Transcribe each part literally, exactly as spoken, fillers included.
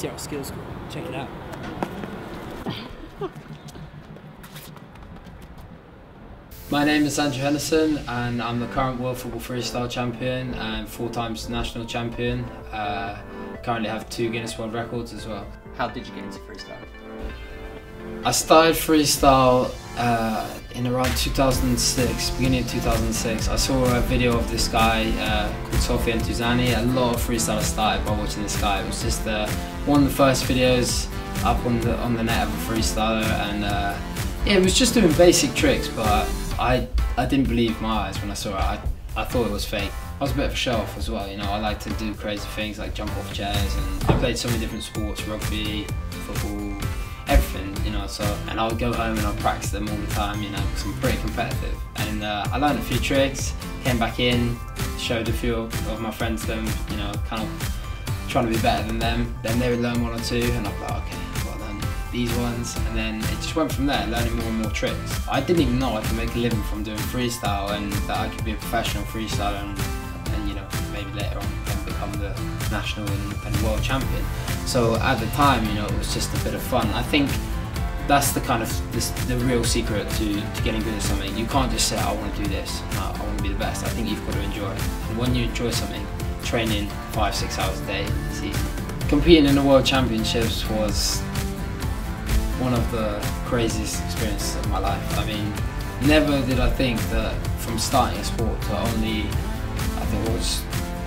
Seattle Skills School. Check it out. My name is Andrew Henderson and I'm the current World Football Freestyle Champion and four times National Champion. Uh, currently have two Guinness World Records as well. How did you get into freestyle? I started freestyle uh, in around two thousand six, beginning of two thousand six. I saw a video of this guy uh, called Sofiane Touzani. A lot of freestyle started by watching this guy. It was just uh, one of the first videos up on the on the net of a freestyler, and uh, yeah, it was just doing basic tricks, but I I didn't believe my eyes when I saw it. I, I thought it was fake. I was a bit of a show off as well, you know. I like to do crazy things like jump off chairs, and I played so many different sports, rugby, football, everything, you know. So, and I would go home and I'd practice them all the time, you know, because I'm pretty competitive. And uh, I learned a few tricks, came back in, showed a few of my friends them, you know, kind of trying to be better than them. Then they would learn one or two, and I'd be like, okay, I've got to learn these ones. And then it just went from there, learning more and more tricks. I didn't even know I could make a living from doing freestyle, and that I could be a professional freestyler, and, and you know, maybe later on then become the national and, and world champion. So at the time, you know, it was just a bit of fun. I think that's the kind of this, the real secret to, to getting good at something. You can't just say, I want to do this, no, I want to be the best. I think you've got to enjoy it. And when you enjoy something, training five, six hours a day, it's easy. Competing in the World Championships was one of the craziest experiences of my life. I mean, never did I think that from starting a sport to only, I think it was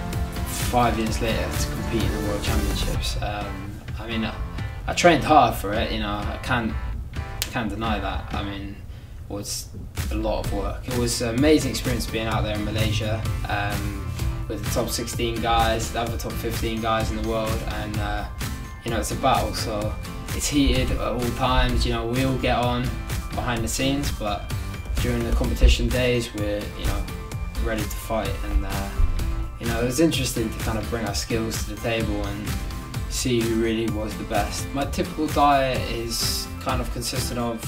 five years later, to compete in the World Championships. Um, I mean, I, I trained hard for it, you know, I can't, can't deny that. I mean, it was a lot of work. It was an amazing experience being out there in Malaysia um, with the top sixteen guys, the other top fifteen guys in the world, and uh, you know, it's a battle, so it's heated at all times. You know, we all get on behind the scenes, but during the competition days, we're, you know, ready to fight. And uh, you know, it was interesting to kind of bring our skills to the table and see who really was the best. My typical diet is kind of consistent of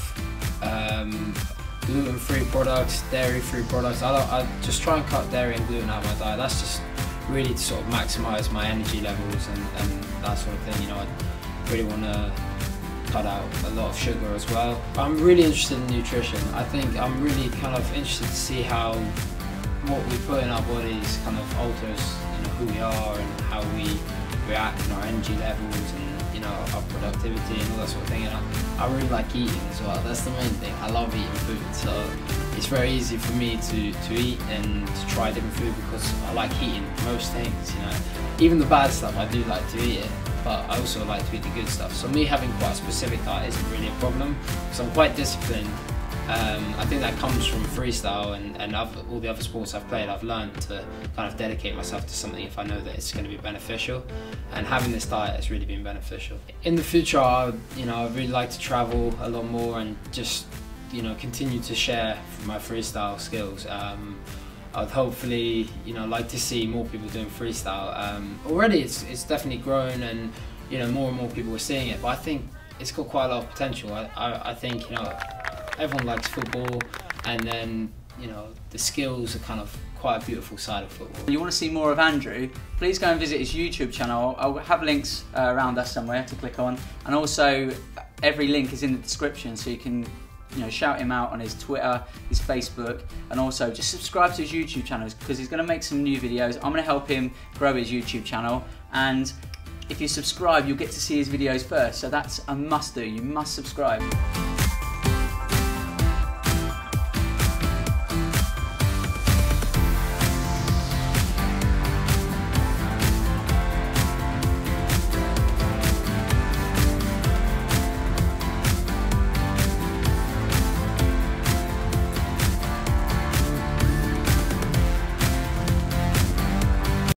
um, gluten-free products, dairy-free products. I, I just try and cut dairy and gluten out of my diet. That's just really to sort of maximise my energy levels and, and that sort of thing. You know, I really want to cut out a lot of sugar as well. I'm really interested in nutrition. I think I'm really kind of interested to see how what we put in our bodies kind of alters, you know, who we are and how we react and our energy levels and, you know, our productivity and all that sort of thing. And I, I really like eating as well. That's the main thing. I love eating food, so it's very easy for me to, to eat and to try different food because I like eating most things, you know. Even the bad stuff, I do like to eat it, but I also like to eat the good stuff. So me having quite a specific diet isn't really a problem because I'm quite disciplined. Um, I think that comes from freestyle and, and other, all the other sports I've played. I've learned to kind of dedicate myself to something if I know that it's going to be beneficial, and having this diet has really been beneficial. In the future, I, you know, I'd really like to travel a lot more and just, you know, continue to share my freestyle skills. Um, I'd hopefully, you know, like to see more people doing freestyle. Um, already it's, it's definitely grown, and, you know, more and more people are seeing it, but I think it's got quite a lot of potential. I, I, I think, you know, everyone likes football, and then, you know, the skills are kind of quite a beautiful side of football. You want to see more of Andrew, please go and visit his YouTube channel. I'll have links uh, around us somewhere to click on, and also every link is in the description, so you can, you know, shout him out on his Twitter, his Facebook, and also just subscribe to his YouTube channel because he's going to make some new videos. I'm going to help him grow his YouTube channel, and if you subscribe, you'll get to see his videos first, so that's a must do. You must subscribe.